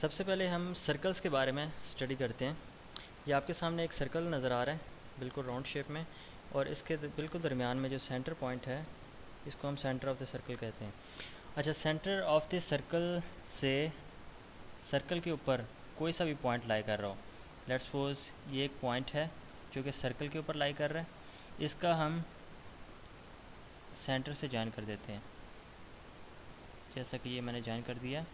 सबसे पहले हम सर्कल्स के बारे में स्टडी करते हैं। ये आपके सामने एक सर्कल नज़र आ रहा है, बिल्कुल राउंड शेप में, और इसके बिल्कुल दरमियान में जो सेंटर पॉइंट है, इसको हम सेंटर ऑफ द सर्कल कहते हैं। अच्छा, सेंटर ऑफ द सर्कल से सर्कल के ऊपर कोई सा भी पॉइंट लाई कर रहा हो, लेट्स सपोज ये एक पॉइंट है जो कि सर्कल के ऊपर लाई कर रहा है, इसका हम सेंटर से ज्वाइन कर देते हैं। जैसा कि ये मैंने ज्वाइन कर दिया,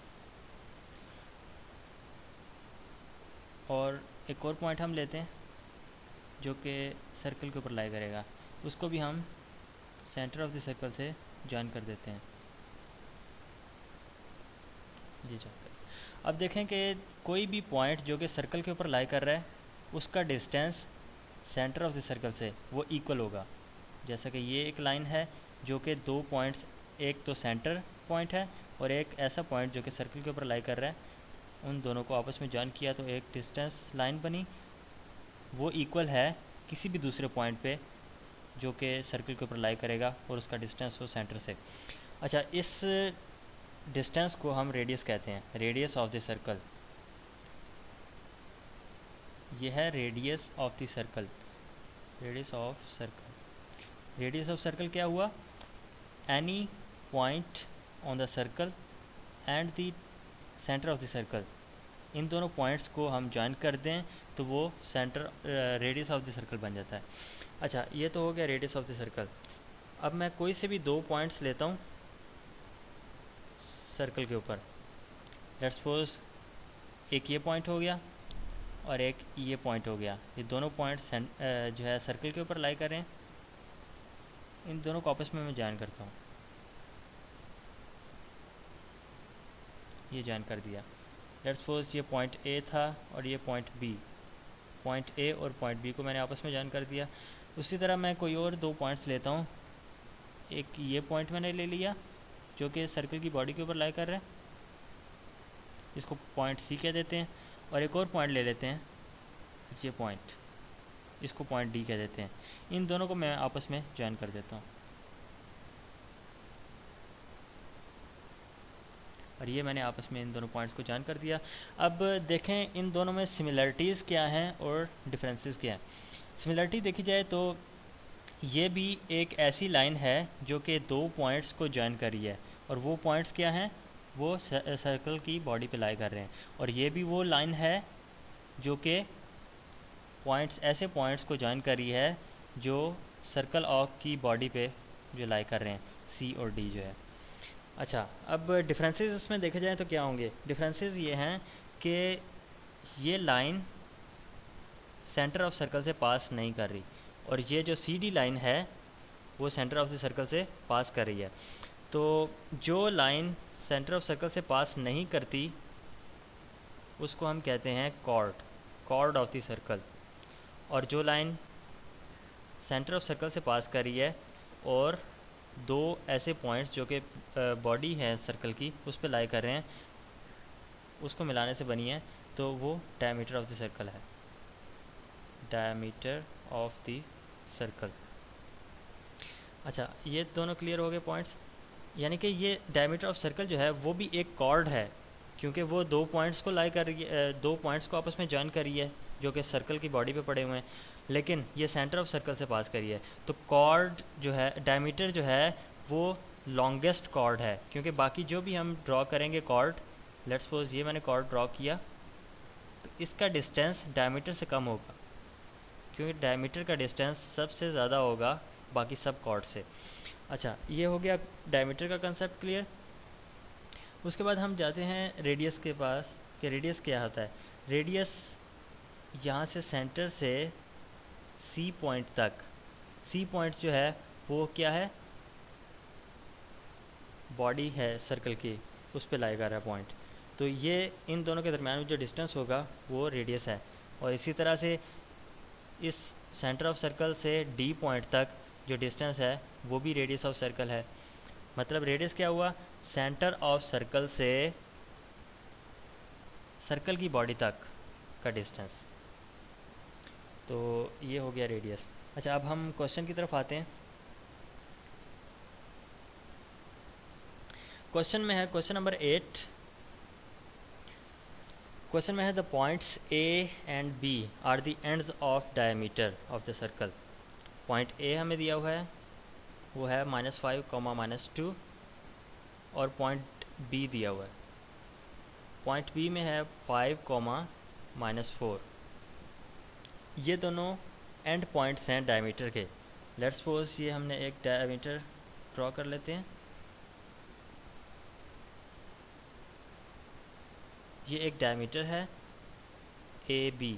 और एक और पॉइंट हम लेते हैं जो कि सर्कल के ऊपर लाई करेगा, उसको भी हम सेंटर ऑफ द सर्कल से ज्वाइन कर देते हैं। जी जाकर अब देखें कि कोई भी पॉइंट जो कि सर्कल के ऊपर लाई कर रहा है, उसका distance centre of the circle से वो इक्वल होगा। जैसा कि ये एक लाइन है जो कि दो पॉइंट्स, एक तो सेंटर पॉइंट है और एक ऐसा पॉइंट जो कि सर्कल के ऊपर लाई कर रहा है, उन दोनों को आपस में ज्वाइन किया तो एक डिस्टेंस लाइन बनी, वो इक्वल है किसी भी दूसरे पॉइंट पे जो कि सर्कल के ऊपर लाई करेगा और उसका डिस्टेंस हो सेंटर से। अच्छा, इस डिस्टेंस को हम रेडियस कहते हैं, रेडियस ऑफ द सर्कल। ये है radius of the circle, radius of circle. Radius of circle क्या हुआ? Any point on the circle and the centre of the circle, इन दोनों पॉइंट्स को हम ज्वाइन कर दें तो वो centre radius of the circle बन जाता है। अच्छा, ये तो हो गया रेडियस ऑफ द सर्कल। अब मैं कोई से भी दो पॉइंट्स लेता हूँ सर्कल के ऊपर। लेट्स सपोज एक ये पॉइंट हो गया और एक ये पॉइंट हो गया। ये दोनों पॉइंट जो है सर्कल के ऊपर लाई कर रहे हैं, इन दोनों को आपस में मैं ज्वाइन करता हूँ। ये ज्वाइन कर दिया। लेट्स सपोज ये पॉइंट ए था और ये पॉइंट बी, पॉइंट ए और पॉइंट बी को मैंने आपस में ज्वाइन कर दिया। उसी तरह मैं कोई और दो पॉइंट्स लेता हूँ। एक ये पॉइंट मैंने ले लिया जो कि सर्कल की बॉडी के ऊपर लाई कर रहा है, इसको पॉइंट सी कह देते हैं, और एक और पॉइंट ले लेते हैं, ये पॉइंट, इसको पॉइंट डी कह देते हैं। इन दोनों को मैं आपस में ज्वाइन कर देता हूँ, और ये मैंने आपस में इन दोनों पॉइंट्स को ज्वाइन कर दिया। अब देखें इन दोनों में सिमिलरिटीज़ क्या हैं और डिफरेंसेस क्या हैं। सिमिलरिटी देखी जाए तो ये भी एक ऐसी लाइन है जो कि दो पॉइंट्स को ज्वाइन कर रही है, और वो पॉइंट्स क्या हैं? वो सर्कल की बॉडी पे लाई कर रहे हैं। और ये भी वो लाइन है जो कि पॉइंट्स, ऐसे पॉइंट्स को ज्वाइन कर रही है जो सर्कल ऑफ की बॉडी पे जो लाई कर रहे हैं, सी और डी जो है। अच्छा, अब डिफरेंसेस इसमें देखे जाएँ तो क्या होंगे? डिफरेंसेस ये हैं कि ये लाइन सेंटर ऑफ सर्कल से पास नहीं कर रही, और ये जो सी डी लाइन है वो सेंटर ऑफ द सर्कल से पास कर रही है। तो जो लाइन सेंटर ऑफ सर्कल से पास नहीं करती उसको हम कहते हैं chord, chord of the circle. और जो लाइन सेंटर ऑफ सर्कल से पास कर रही है और दो ऐसे पॉइंट्स जो कि बॉडी है सर्कल की उस पर लाई कर रहे हैं, उसको मिलाने से बनी है, तो वो डायमीटर ऑफ द सर्कल है, डायमीटर ऑफ द सर्कल। अच्छा, ये दोनों क्लियर हो गए पॉइंट्स। यानी कि ये डायमीटर ऑफ सर्कल जो है वो भी एक कॉर्ड है, क्योंकि वो दो पॉइंट्स को लाई कर रही है, दो पॉइंट्स को आपस में ज्वाइन कर रही है जो कि सर्कल की बॉडी पे पड़े हुए हैं, लेकिन ये सेंटर ऑफ सर्कल से पास करी है। तो कॉर्ड जो है, डायमीटर जो है वो लॉन्गेस्ट कॉर्ड है, क्योंकि बाकी जो भी हम ड्रॉ करेंगे कॉर्ड, लेट्स सपोज ये मैंने कॉर्ड ड्रॉ किया, तो इसका डिस्टेंस डायमीटर से कम होगा, क्योंकि डायमीटर का डिस्टेंस सबसे ज़्यादा होगा बाकी सब कॉर्ड से। अच्छा, ये हो गया डायमीटर का कंसेप्ट क्लियर। उसके बाद हम जाते हैं रेडियस के पास कि रेडियस क्या होता है। रेडियस यहाँ से सेंटर से सी पॉइंट तक, सी पॉइंट जो है वो क्या है? बॉडी है सर्कल की, उस पर लाएगा रहा पॉइंट। तो ये इन दोनों के दरम्यान जो डिस्टेंस होगा वो रेडियस है। और इसी तरह से इस सेंटर ऑफ सर्कल से डी पॉइंट तक जो डिस्टेंस है वो भी रेडियस ऑफ सर्कल है। मतलब रेडियस क्या हुआ? सेंटर ऑफ सर्कल से सर्कल की बॉडी तक का डिस्टेंस। तो ये हो गया रेडियस। अच्छा, अब हम क्वेश्चन की तरफ आते हैं। क्वेश्चन में है क्वेश्चन नंबर 8, क्वेश्चन में है the points A and B are the ends of diameter of the circle. Point A हमें दिया हुआ है, वो है -5, -2, और पॉइंट बी दिया हुआ है। पॉइंट बी में है 5, -4। ये दोनों एंड पॉइंट्स हैं डायमीटर के। लेट्स सपोज ये हमने एक डायमीटर ड्रॉ कर लेते हैं। ये एक डायमीटर है ए बी।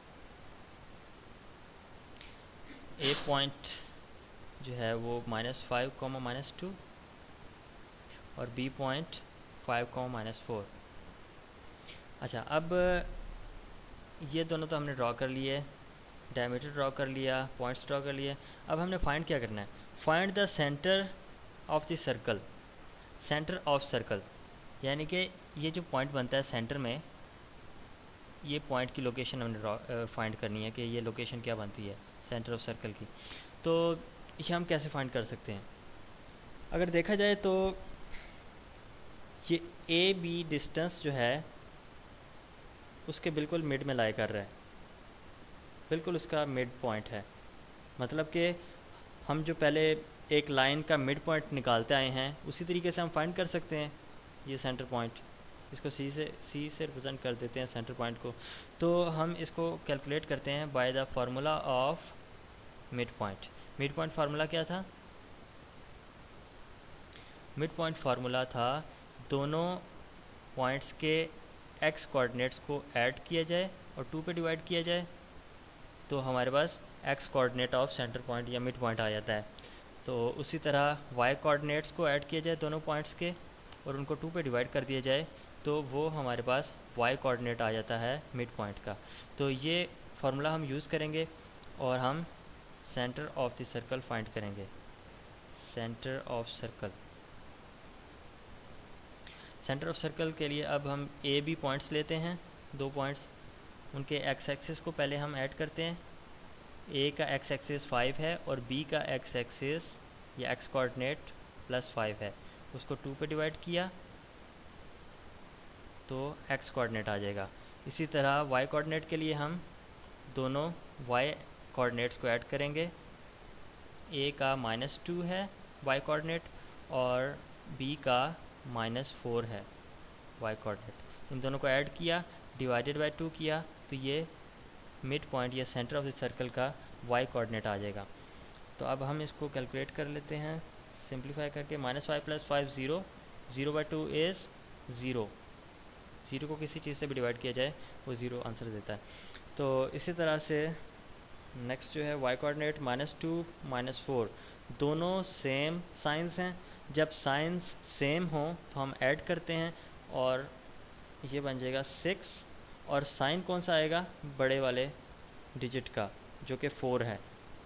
ए पॉइंट जो है वो -5, -2, और बी पॉइंट 5, -4। अच्छा, अब ये दोनों तो हमने ड्रॉ कर लिए, डायमीटर ड्रॉ कर लिया, पॉइंट्स ड्रॉ कर लिए। अब हमने फाइंड क्या करना है? Find the centre of the circle. Centre of circle यानी कि ये जो पॉइंट बनता है सेंटर में, ये पॉइंट की लोकेशन हमने फाइंड करनी है कि ये लोकेशन क्या बनती है सेंटर ऑफ सर्कल की। तो ये हम कैसे फाइंड कर सकते हैं? अगर देखा जाए तो ये ए बी डिस्टेंस जो है उसके बिल्कुल मिड में लाई कर रहा है, बिल्कुल उसका मिड पॉइंट है। मतलब कि हम जो पहले एक लाइन का मिड पॉइंट निकालते आए हैं उसी तरीके से हम फाइंड कर सकते हैं ये सेंटर पॉइंट। इसको सी से रिप्रेजेंट कर देते हैं सेंटर पॉइंट को। तो हम इसको कैलकुलेट करते हैं by the formula of mid point. Mid point formula क्या था? मिड पॉइंट फार्मूला था दोनों पॉइंट्स के एक्स कोऑर्डिनेट्स को ऐड किया जाए और 2 पे डिवाइड किया जाए, तो हमारे पास X coordinate of centre point या मिड पॉइंट आ जाता है। तो उसी तरह वाई कोऑर्डिनेट्स को ऐड किया जाए दोनों पॉइंट्स के और उनको 2 पे डिवाइड कर दिया जाए, तो वो हमारे पास वाई कोऑर्डिनेट आ जाता है मिड पॉइंट का। तो ये फार्मूला हम यूज़ करेंगे और हम centre of the circle find करेंगे। Centre of circle, centre of circle के लिए अब हम ए बी पॉइंट्स लेते हैं, 2 पॉइंट्स। उनके एक्स एक्सिस को पहले हम ऐड करते हैं। ए का एक्स एक्सिस 5 है और बी का एक्स एक्सिस या एक्स कोऑर्डिनेट +5 है। उसको 2 पे डिवाइड किया तो एक्स कोऑर्डिनेट आ जाएगा। इसी तरह वाई कोऑर्डिनेट के लिए हम दोनों वाई कोऑर्डिनेट्स को ऐड करेंगे। ए का -2 है वाई कोऑर्डिनेट और बी का -4 है वाई कोऑर्डिनेट। इन दोनों को ऐड किया, डिवाइडेड बाय 2 किया, तो ये मिड पॉइंट या सेंटर ऑफ द सर्कल का वाई कोऑर्डिनेट आ जाएगा। तो अब हम इसको कैलकुलेट कर लेते हैं सिंप्लीफाई करके। -5 + 5 0, 0/2 इज़ 0। 0 को किसी चीज़ से भी डिवाइड किया जाए वो 0 आंसर देता है। तो इसी तरह से नेक्स्ट जो है वाई कोऑर्डिनेट -2 -4, दोनों सेम साइंस हैं। जब साइंस सेम हो तो हम ऐड करते हैं और ये बन जाएगा 6, और साइन कौन सा आएगा? बड़े वाले डिजिट का जो कि 4 है,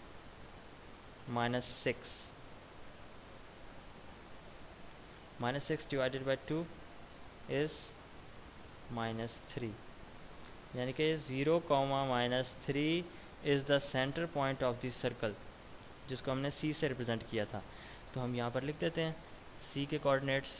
-6। -6 डिवाइडेड बाय 2 इज़ -3, यानी कि 0, -3 is the centre point of this circle, जिसको हमने सी से रिप्रेजेंट किया था। तो हम यहाँ पर लिख देते हैं सी के कोऑर्डिनेट्स।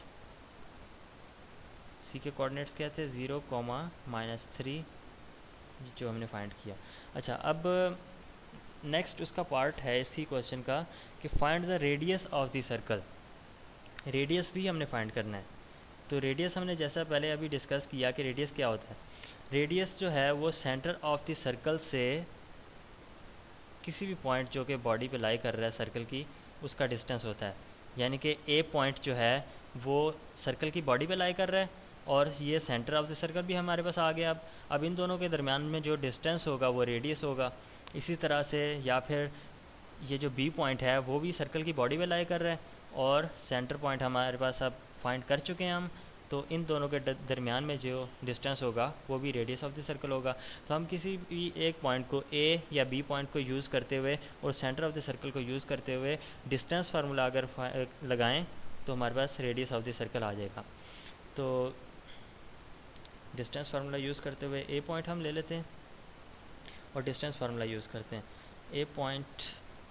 सी के कोऑर्डिनेट्स क्या थे? 0, -3, जो हमने फाइंड किया। अच्छा, अब नेक्स्ट उसका पार्ट है इसी क्वेश्चन का कि find the radius of the circle. Radius भी हमने फाइंड करना है। तो रेडियस हमने जैसा पहले अभी डिस्कस किया कि रेडियस क्या होता है। रेडियस जो है वो सेंटर ऑफ द सर्कल से किसी भी पॉइंट जो कि बॉडी पे लाई कर रहा है सर्कल की, उसका डिस्टेंस होता है। यानी कि ए पॉइंट जो है वो सर्कल की बॉडी पे लाई कर रहा है और ये सेंटर ऑफ द सर्कल भी हमारे पास आ गया। अब इन दोनों के दरमियान में जो डिस्टेंस होगा वो रेडियस होगा। इसी तरह से या फिर ये जो बी पॉइंट है वो भी सर्कल की बॉडी पे लाई कर रहा है और सेंटर पॉइंट हमारे पास अब फाइंड कर चुके हैं हम। तो इन दोनों के दरमियान में जो डिस्टेंस होगा वो भी रेडियस ऑफ द सर्कल होगा। तो हम किसी भी एक पॉइंट को ए या बी पॉइंट को यूज़ करते हुए और सेंटर ऑफ द सर्कल को यूज़ करते हुए डिस्टेंस फार्मूला अगर लगाएं तो हमारे पास रेडियस ऑफ द सर्कल आ जाएगा। तो डिस्टेंस फार्मूला यूज़ करते हुए ए पॉइंट हम ले लेते हैं और डिस्टेंस फार्मूला यूज़ करते हैं। ए पॉइंट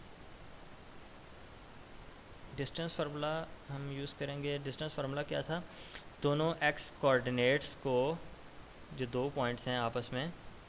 डिस्टेंस फार्मूला हम यूज़ करेंगे। डिस्टेंस फार्मूला क्या था? दोनों एक्स कोऑर्डिनेट्स को जो दो पॉइंट्स हैं आपस में,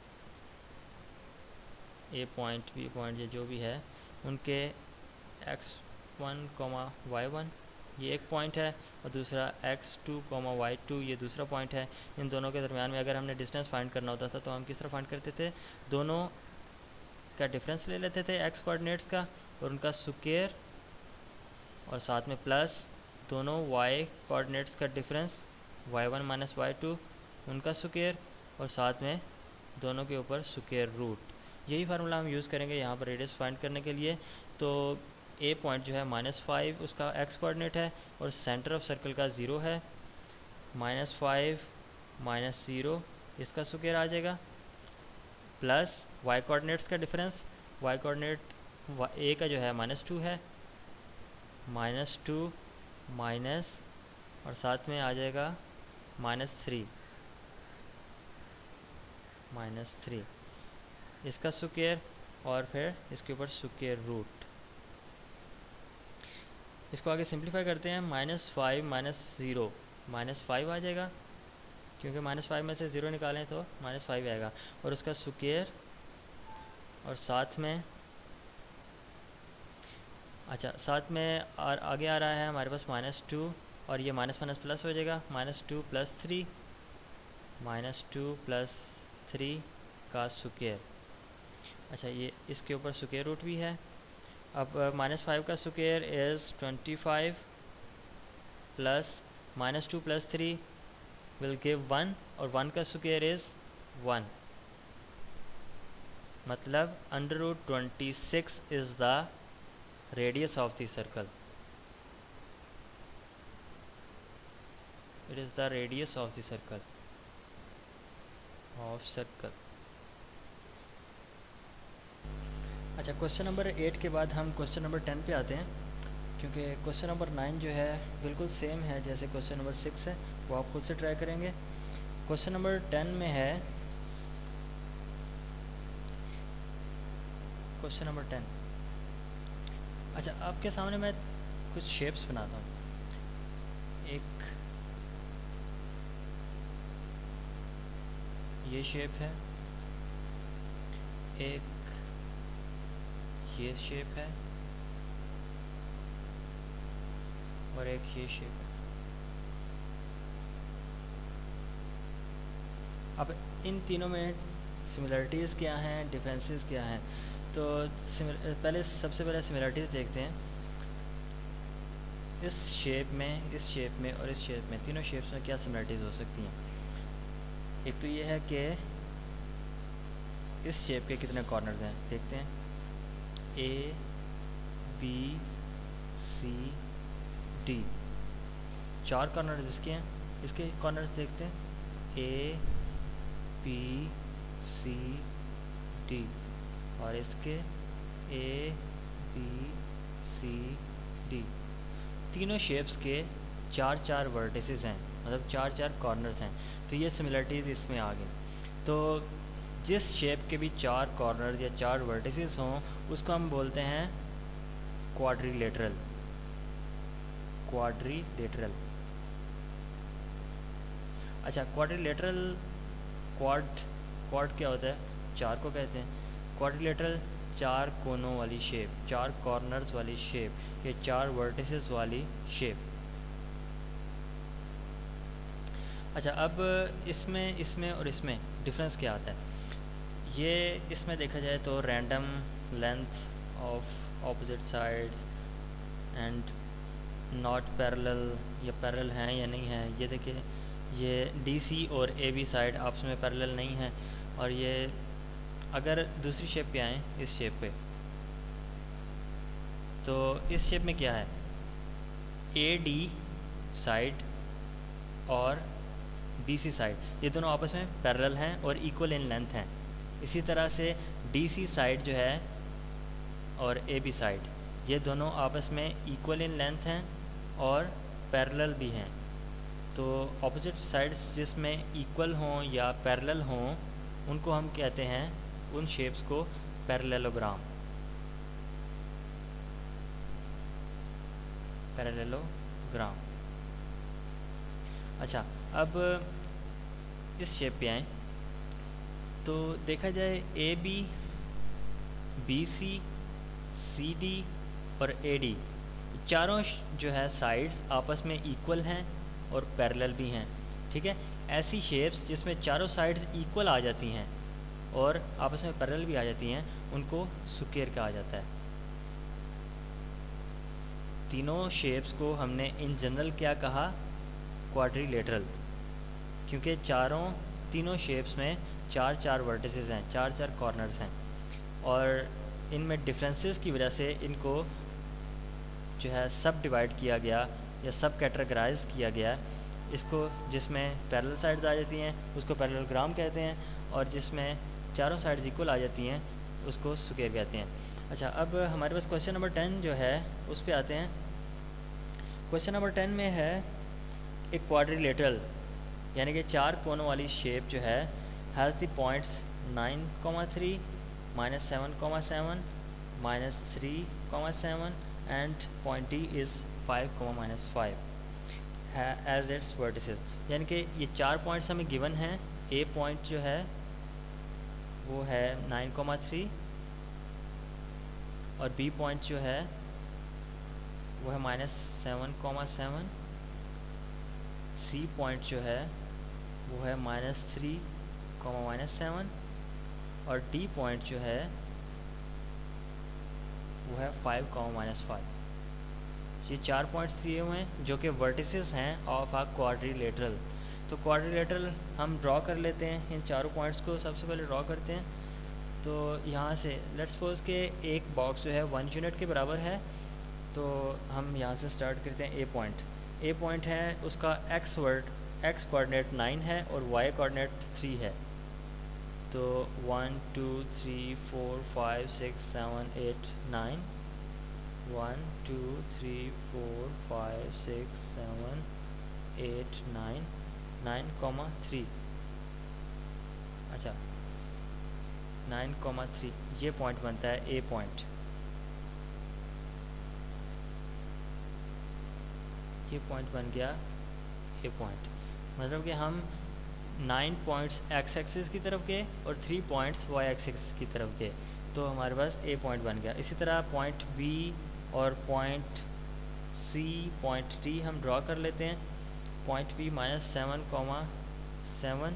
ए पॉइंट बी पॉइंट या जो भी है, उनके x1 y1 ये एक पॉइंट है और दूसरा x2 y2 ये दूसरा पॉइंट है। इन दोनों के दरमियान में अगर हमने डिस्टेंस फाइंड करना होता था तो हम किस तरह फाइंड करते थे, दोनों का डिफरेंस ले लेते थे x कोऑर्डिनेट्स का और उनका स्क्वायर, और साथ में प्लस दोनों y कोऑर्डिनेट्स का डिफरेंस y1 माइनस y2 उनका स्क्वायर, और साथ में दोनों के ऊपर स्क्वायर रूट। यही फार्मूला हम यूज़ करेंगे यहाँ पर रेडियस फाइंड करने के लिए। तो ए पॉइंट जो है -5 उसका x कोऑर्डिनेट है और सेंटर ऑफ सर्कल का 0 है, -5 -0 इसका स्क्वायर आ जाएगा, प्लस y कोऑर्डिनेट्स का डिफरेंस, y कोऑर्डिनेट ए का जो है -2 है, -2 माइनस और साथ में आ जाएगा -3 इसका स्क्वायर और फिर इसके ऊपर स्क्वायर रूट। इसको आगे सिंप्लीफाई करते हैं, -5 -0 -5 आ जाएगा, क्योंकि -5 में से 0 निकालें तो -5 आएगा, और उसका स्क्वायर, और साथ में साथ में आगे आ रहा है हमारे पास -2 और ये माइनस माइनस प्लस हो जाएगा, -2 + 3 -2 + 3 का स्क्वायर। अच्छा, ये इसके ऊपर स्क्वायर रूट भी है। अब -5 का square is 25 plus -2 + 3 will give 1 और 1 का स्क्वायर इज़ 1, मतलब √26 is the radius of the circle. It is the radius of the circle. अच्छा, क्वेश्चन नंबर 8 के बाद हम क्वेश्चन नंबर 10 पे आते हैं, क्योंकि क्वेश्चन नंबर 9 जो है बिल्कुल सेम है जैसे क्वेश्चन नंबर 6 है, वो आप खुद से ट्राई करेंगे। क्वेश्चन नंबर 10 में है, क्वेश्चन नंबर 10। अच्छा, आपके सामने मैं कुछ शेप्स बनाता हूँ। एक ये शेप है, एक ये शेप है और एक ये शेप है। अब इन तीनों में सिमिलरिटीज़ क्या हैं, डिफरेंसेस क्या हैं? तो सबसे पहले सिमिलरिटीज़ देखते हैं। इस शेप में, इस शेप में और इस शेप में, तीनों शेप्स में क्या सिमिलरिटीज़ हो सकती हैं? एक तो ये है कि इस शेप के कितने कॉर्नर्स हैं, देखते हैं। A B C D, 4 corners इसके हैं। इसके कॉर्नर्स देखते हैं, A B C D, और इसके A B C D। तीनों शेप्स के 4 वर्टिसेस हैं, मतलब 4 कॉर्नर्स हैं। तो ये सिमिलरिटीज़ इसमें आ गई। तो जिस शेप के भी 4 कॉर्नर्स या 4 वर्टिसेस हों उसको हम बोलते हैं क्वाड्रिलेटरल। अच्छा, क्वाड्रिलेटरल, क्वाड क्या होता है? 4 को कहते हैं। क्वाड्रिलेटरल 4 कोनों वाली शेप, 4 कॉर्नर्स वाली शेप, ये 4 वर्टिसेस वाली शेप। अच्छा, अब इसमें और इसमें डिफरेंस क्या आता है? ये इसमें देखा जाए तो random length of opposite sides and not parallel, या पैरेलल हैं या नहीं है। ये देखिए, ये DC और AB साइड आपस में पैरेलल नहीं है। और ये अगर दूसरी शेप पे आएँ, इस शेप पे, तो इस शेप में क्या है? AD साइड और BC साइड, ये दोनों आपस में पैरेलल हैं और इक्वल इन लेंथ हैं। इसी तरह से DC साइड जो है और AB साइड, ये दोनों आपस में इक्वल इन लेंथ हैं और पैरेलल भी हैं। तो ऑपोजिट साइड्स जिसमें इक्वल हों या पैरेलल हों उनको हम कहते हैं, उन शेप्स को पैरेललोग्राम। अच्छा, अब इस शेप पे आएँ तो देखा जाए A B, B C, C D और ए डी चारों जो है साइड्स आपस में इक्वल हैं और पैरेलल भी हैं। ठीक है, ऐसी शेप्स जिसमें चारों साइड्स इक्वल आ जाती हैं और आपस में पैरेलल भी आ जाती हैं उनको स्क्वायर कहा जाता है। तीनों शेप्स को हमने इन जनरल क्या कहा, क्वाड्रिलेटरल, क्योंकि तीनों शेप्स में चार चार वर्टिसेस हैं, चार चार कॉर्नर्स हैं और इनमें डिफरेंसेस की वजह से इनको जो है सब डिवाइड किया गया या सब कैटेगराइज किया गया। इसको जिसमें पैरेलल साइड्स आ जाती हैं उसको पैरेललोग्राम कहते हैं और जिसमें चारों साइड्स इक्वल आ जाती हैं उसको स्क्वायर कहते हैं। अच्छा, अब हमारे पास क्वेश्चन नंबर 10 जो है उस पर आते हैं। क्वेश्चन नंबर 10 में है एक क्वाड्रिलेटरल यानी कि चार कोनों वाली शेप जो है has the points 9,3, -7,7, -3,7 and point D is 5,-5 as its vertices. यानी कि ये चार पॉइंट्स हमें गिवन हैं। ए पॉइंट जो है वो है 9,3 और बी पॉइंट जो है वो है -7,7, सी पॉइंट जो है वो है -3,-7 और डी पॉइंट जो है वो है 5,-5। ये चार पॉइंट्स दिए हुए हैं जो कि वर्टिसेस हैं ऑफ आ क्वाड्रिलेटरल। तो क्वाड्रिलेटरल हम ड्रॉ कर लेते हैं, इन चारों पॉइंट्स को सबसे पहले ड्रॉ करते हैं। तो यहाँ से लेट्स सपोज के एक बॉक्स जो है 1 यूनिट के बराबर है, तो हम यहाँ से स्टार्ट करते हैं। ए पॉइंट है, उसका एक्स कोऑर्डिनेट 9 है और वाई कोऑर्डिनेट 3 है। तो 1 2 3 4 5 6 7 8 9, 1 2 3 4 5 6 7 8 9, 9,3। अच्छा, 9,3 ये पॉइंट बनता है ए पॉइंट। ये पॉइंट बन गया ए पॉइंट। मतलब कि हम 9 पॉइंट्स एक्स एक्सिस की तरफ गए और 3 पॉइंट्स वाई एक्सिस की तरफ गए, तो हमारे पास ए पॉइंट बन गया। इसी तरह पॉइंट बी और पॉइंट सी, पॉइंट डी हम ड्रॉ कर लेते हैं। पॉइंट बी -7,7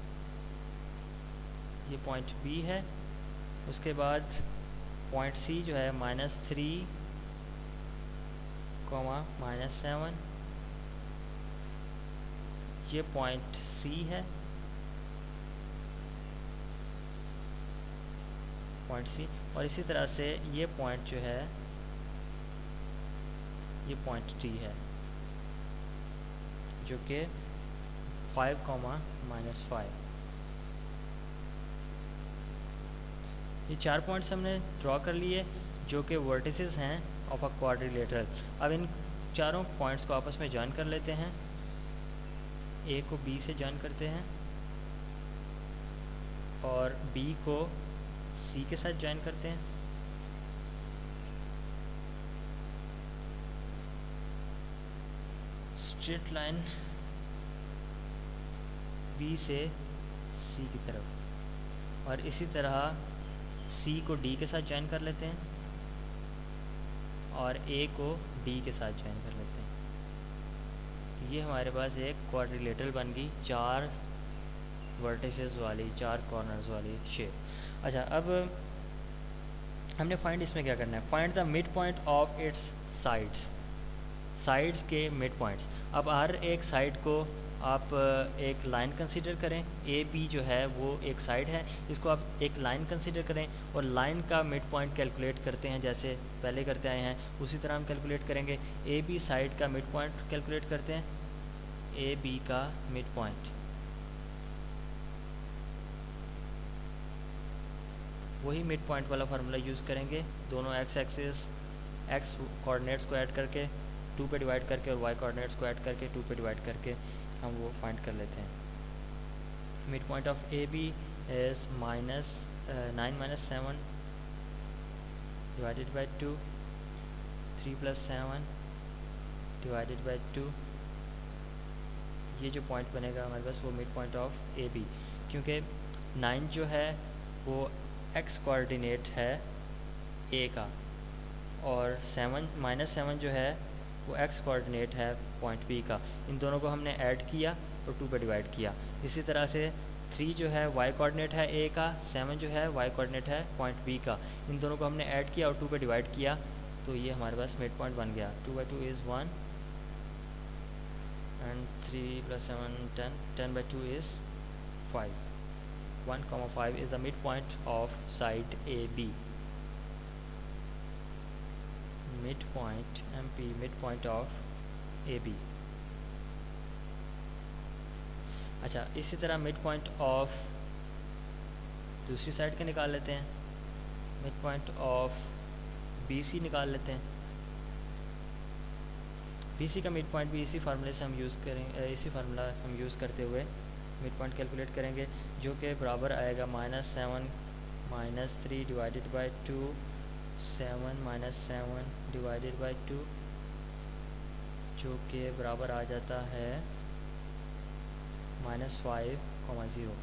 ये पॉइंट बी है। उसके बाद पॉइंट सी जो है -3,-7 ये पॉइंट सी है, पॉइंट सी। और इसी तरह से ये पॉइंट जो है ये पॉइंट डी है जो कि 5,-5। ये चार पॉइंट्स हमने ड्रॉ कर लिए जो कि वर्टिसेस हैं ऑफ अ क्वाड्रिलेटरल। अब इन चारों पॉइंट्स को आपस में जॉइन कर लेते हैं। ए को बी से जॉइन करते हैं और बी को सी के साथ जॉइन करते हैं। स्ट्रेट लाइन बी से सी की तरफ, और इसी तरह सी को डी के साथ जॉइन कर लेते हैं और ए को डी के साथ जॉइन कर लेते हैं। ये हमारे पास एक क्वाड्रिलेटरल बन गई, चार वर्टिसेस वाली, चार कॉर्नर्स वाली शेप। अच्छा, अब हमने फाइंड इसमें क्या करना है, find the mid point of its sides के मिड पॉइंट्स। अब हर एक साइड को आप एक लाइन कंसीडर करें। ए बी जो है वो एक साइड है, इसको आप एक लाइन कंसीडर करें और लाइन का मिड पॉइंट कैलकुलेट करते हैं जैसे पहले करते आए हैं, उसी तरह हम कैलकुलेट करेंगे। ए बी साइड का मिड पॉइंट कैलकुलेट करते हैं, ए बी का मिड पॉइंट। वही मिड पॉइंट वाला फार्मूला यूज़ करेंगे, दोनों एक्स एक्सिस एक्स कोऑर्डिनेट्स को ऐड करके 2 पे डिवाइड करके और वाई कोऑर्डिनेट्स को ऐड करके 2 पे डिवाइड करके हम वो फाइंड कर लेते हैं। Mid point of A B is -9 - 7 divided by 2, 3 + 7 divided by 2, ये जो पॉइंट बनेगा हमारे पास वो mid point of A B, क्योंकि 9 जो है वो एक्स कोऑर्डिनेट है ए का, और 7 जो है वो एक्स कोऑर्डिनेट है पॉइंट बी का। इन दोनों को हमने ऐड किया और 2 पे डिवाइड किया। इसी तरह से 3 जो है वाई कोऑर्डिनेट है ए का, 7 जो है वाई कोऑर्डिनेट है पॉइंट बी का। इन दोनों को हमने ऐड किया और 2 पे डिवाइड किया, तो ये हमारे पास मिड पॉइंट बन गया। 2/2 is 1 and 3 + 7 10, 10/2 is 5। 1,5 is the midpoint of side AB. Midpoint MP, midpoint of AB. अच्छा, इसी तरह midpoint of दूसरी साइड के निकाल लेते हैं। midpoint of BC निकाल लेते हैं। BC का midpoint भी इसी फार्मूले से हम यूज़ करेंगे, इसी फार्मूला हम यूज़ करते हुए मिड पॉइंट कैलकुलेट करेंगे, जो कि बराबर आएगा -7 - 3 डिवाइडेड बाई 2, 7 - 7 डिवाइडेड बाई 2, जो कि बराबर आ जाता है -5,0।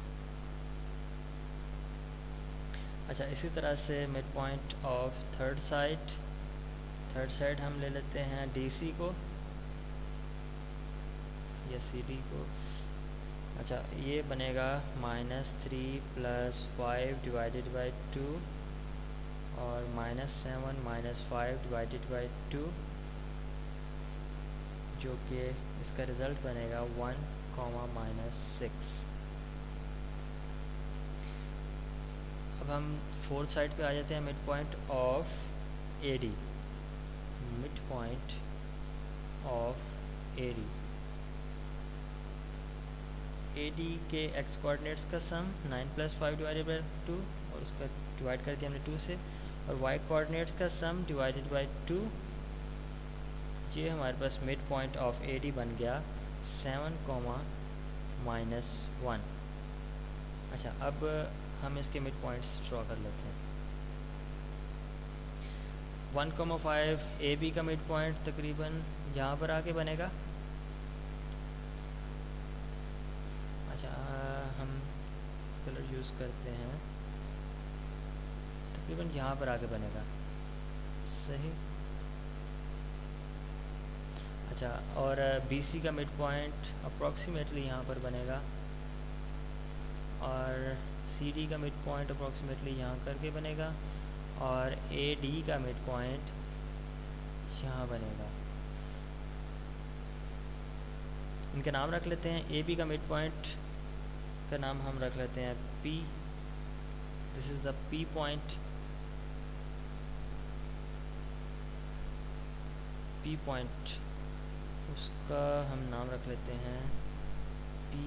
अच्छा, इसी तरह से mid point of third side हम ले लेते हैं DC को या CD को। अच्छा, ये बनेगा -3 + 5 डिवाइडेड बाई 2 और -7 - 5 डिवाइडेड बाई 2, जो कि इसका रिज़ल्ट बनेगा 1, -6। अब हम फोर्थ साइड पे आ जाते हैं, mid point of AD। Mid point of AD के एक्स कोऑर्डिनेट्स का सम 9 + 5 डिवाइडेड बाई 2, और उसका डिवाइड कर दिया हमने 2 से, और वाई कोऑर्डिनेट्स का सम डिवाइडेड बाई 2। ये हमारे पास मिड पॉइंट ऑफ AD बन गया 7, -1। अच्छा, अब हम इसके मिड पॉइंट्स ड्रॉ कर लेते हैं। 1,5 AB का मिड पॉइंट तकरीबन यहाँ पर आके बनेगा। अच्छा, हम कलर यूज़ करते हैं, तकरीबन यहाँ पर आके बनेगा, सही। अच्छा, और BC का मिड पॉइंट अप्रॉक्सीमेटली यहाँ पर बनेगा, और CD का मिड पॉइंट अप्रॉक्सीमेटली यहाँ करके बनेगा, और AD का मिड पॉइंट यहाँ बनेगा। इनके नाम रख लेते हैं। AB का मिड पॉइंट का नाम हम रख लेते हैं P। This is the P point. P point, उसका हम नाम रख लेते हैं P,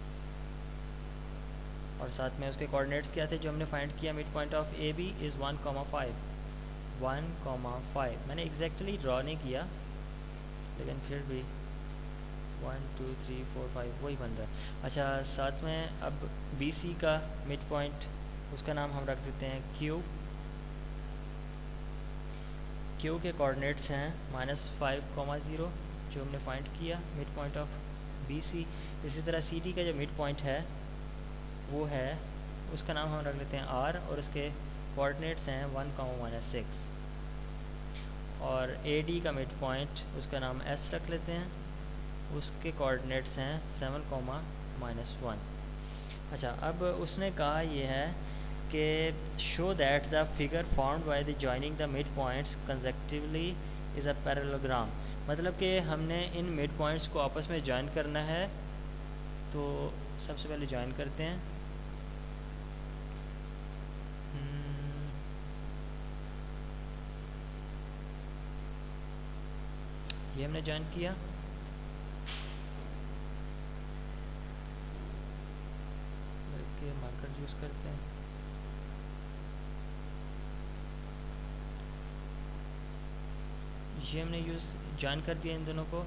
और साथ में उसके कोऑर्डिनेट्स क्या थे जो हमने फाइंड किया। Mid point of AB is 1,5। 1,5 मैंने एग्जैक्टली ड्रॉ नहीं किया, लेकिन फिर भी 1 2 3 4 5 वही बन रहा है। अच्छा, साथ में अब BC का मिड पॉइंट, उसका नाम हम रख देते हैं Q। Q के कोऑर्डिनेट्स हैं -5,0, जो हमने फाइंड किया मिड पॉइंट ऑफ BC। इसी तरह CD का जो मिड पॉइंट है वो है, उसका नाम हम रख लेते हैं R, और उसके कोऑर्डिनेट्स हैं 1, -6। और AD का मिड पॉइंट, उसका नाम S रख लेते हैं, उसके कोऑर्डिनेट्स हैं 7, -1। अच्छा, अब उसने कहा ये है कि show that the figure formed by the joining the mid points consecutively is a parallelogram. मतलब कि हमने इन मिड पॉइंट्स को आपस में ज्वाइन करना है। तो सबसे पहले ज्वाइन करते हैं। ये हमने ज्वाइन किया। बल्कि मार्कर यूज़ करते हैं। ये हमने ज्वाइन कर दिया इन दोनों को।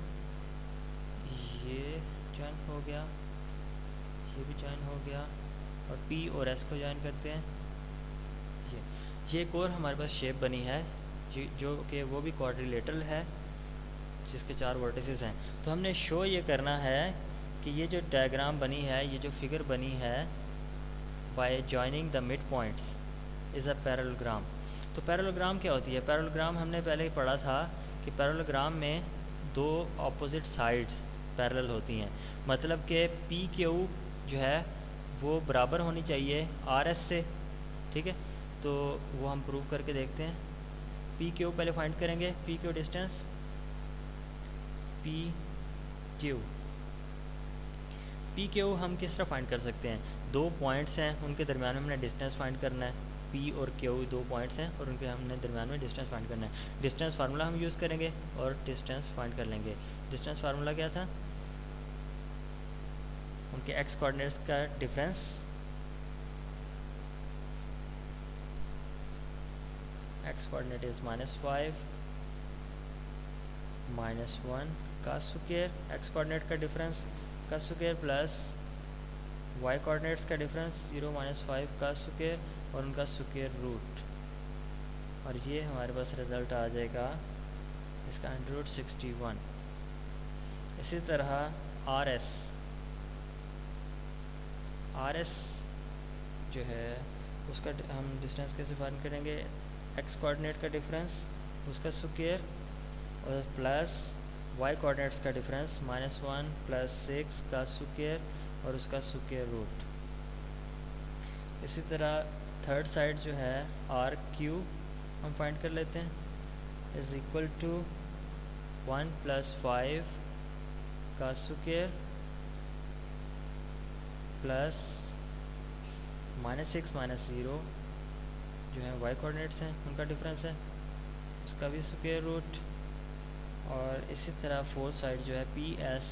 ये ज्वाइन हो गया, ये भी ज्वाइन हो गया, और P और S को ज्वाइन करते हैं। ये एक और हमारे पास शेप बनी है जो कि वो भी क्वाड्रिलेटरल है, जिसके 4 वर्टिसेस हैं। तो हमने शो ये करना है कि ये जो डायग्राम बनी है, ये जो फिगर बनी है, by joining the mid points is a parallelogram. तो पैरेललोग्राम क्या होती है? पैरेललोग्राम हमने पहले ही पढ़ा था कि पैरेललोग्राम में दो ऑपोजिट साइड्स पैरेलल होती हैं, मतलब कि पी क्यू जो है वो बराबर होनी चाहिए आर एस से, ठीक है। तो वो हम प्रूव करके देखते हैं। पी क्यू पहले फाइंड करेंगे, P Q distance, P Q हम किस तरह फाइंड कर सकते हैं? दो पॉइंट्स हैं, उनके दरमियान में हमने डिस्टेंस फाइंड करना है। पी और क्यू दो पॉइंट्स हैं और उनके हमने दरमियान में डिस्टेंस फाइंड करना है। डिस्टेंस फार्मूला हम यूज़ करेंगे और डिस्टेंस फाइंड कर लेंगे। डिस्टेंस फार्मूला क्या था? उनके एक्स कोऑर्डिनेट्स का डिफरेंस, एक्स कोऑर्डिनेट इज़ -5 -1 का स्क्वायर, एक्स कोऑर्डिनेट का डिफरेंस का स्क्वायर प्लस वाई कोऑर्डिनेट्स का डिफरेंस 0 -5 का स्क्वायर और उनका स्क्वायर रूट, और ये हमारे पास रिज़ल्ट आ जाएगा इसका √61। इसी तरह आर एस जो है उसका हम डिस्टेंस कैसे फाइंड करेंगे? एक्स कोऑर्डिनेट का डिफरेंस उसका स्क्वायर और प्लस वाई कोऑर्डिनेट्स का डिफरेंस -1 + 6 का स्क्वायर और उसका स्क्वायर रूट। इसी तरह थर्ड साइड जो है आर क्यू हम फाइंड कर लेते हैं, इज़ इक्वल टू 1 + 5 का स्क्वायर प्लस -6 -0 जो है वाई कोऑर्डिनेट्स हैं उनका डिफरेंस है, उसका भी स्क्वायर रूट। और इसी तरह फोर्थ साइड जो है पी एस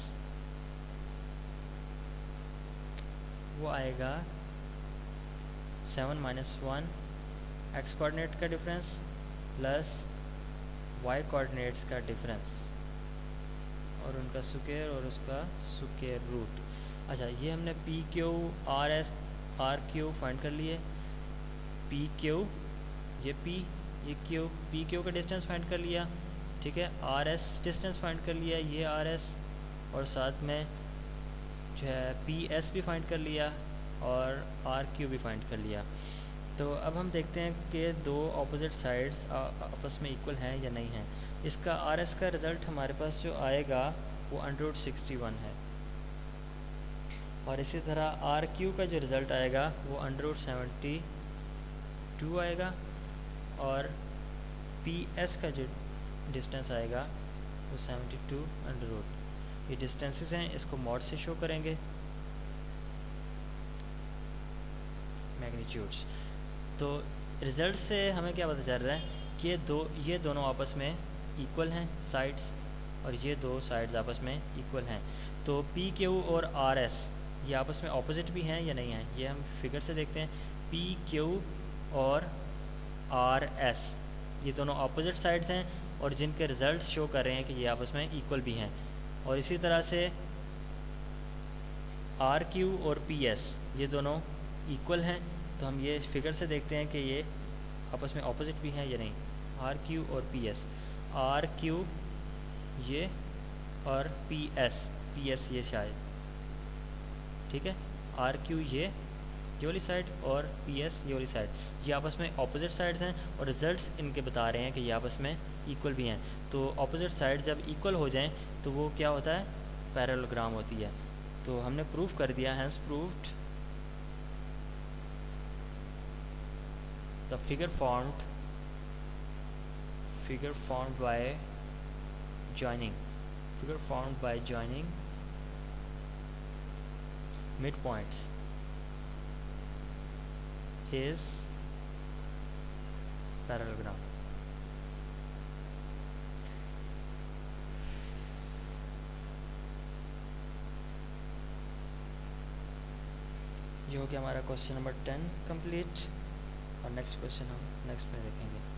वो आएगा 7 - 1 एक्स कोऑर्डिनेट का डिफरेंस प्लस वाई कोऑर्डिनेट्स का डिफरेंस और उनका स्क्वायर और उसका स्क्वायर रूट। अच्छा, ये हमने P Q R Q find कर लिए। पी क्यू ये पी, ये क्यू, पी क्यू का डिस्टेंस फाइंड कर लिया, ठीक है। आर एस डिस्टेंस फाइंड कर लिया, ये आर एस, और साथ में जो है पी एस भी फाइंड कर लिया और आर क्यू भी फाइंड कर लिया। तो अब हम देखते हैं कि दो ऑपोजिट साइड्स आपस में इक्वल हैं या नहीं हैं। इसका आर एस का रिज़ल्ट हमारे पास जो आएगा वो √61 है, और इसी तरह आर क्यू का जो रिज़ल्ट आएगा वो √72 आएगा, और पी एस का जो डिस्टेंस आएगा वो 72 √। ये डिस्टेंसेस हैं, इसको मॉड से शो करेंगे, मैग्नीट्यूड्स। तो रिज़ल्ट से हमें क्या पता चल रहा है कि ये दोनों आपस में इक्वल हैं साइड्स, और ये दो साइड्स आपस में इक्वल हैं। तो पी क्यू और आर एस ये आपस में ऑपोजिट भी हैं या नहीं हैं, ये हम फिगर से देखते हैं। पी क्यू और आर एस ये दोनों ऑपोजिट साइड्स हैं और जिनके रिज़ल्ट शो कर रहे हैं कि ये आपस में इक्वल भी हैं। और इसी तरह से आर क्यू और पी एस ये दोनों इक्वल हैं, तो हम ये फिगर से देखते हैं कि ये आपस में ऑपोजिट भी हैं या नहीं। आर क्यू और पी एस, आर क्यू ये और पी एस ये शायद, ठीक है। आर क्यू ये वाली साइड और पी एस ये वाली साइड, ये आपस में ऑपोजिट साइड्स हैं और रिजल्ट्स इनके बता रहे हैं कि ये आपस में इक्वल भी हैं। तो ऑपोजिट साइड जब इक्वल हो जाएं तो वो क्या होता है? पैरेललोग्राम होती है। तो हमने प्रूफ कर दिया, hence proved the figure formed by joining midpoints is parallelogram। ये हो गया हमारा क्वेश्चन नंबर 10 कंप्लीट, और नेक्स्ट क्वेश्चन हम नेक्स्ट में देखेंगे।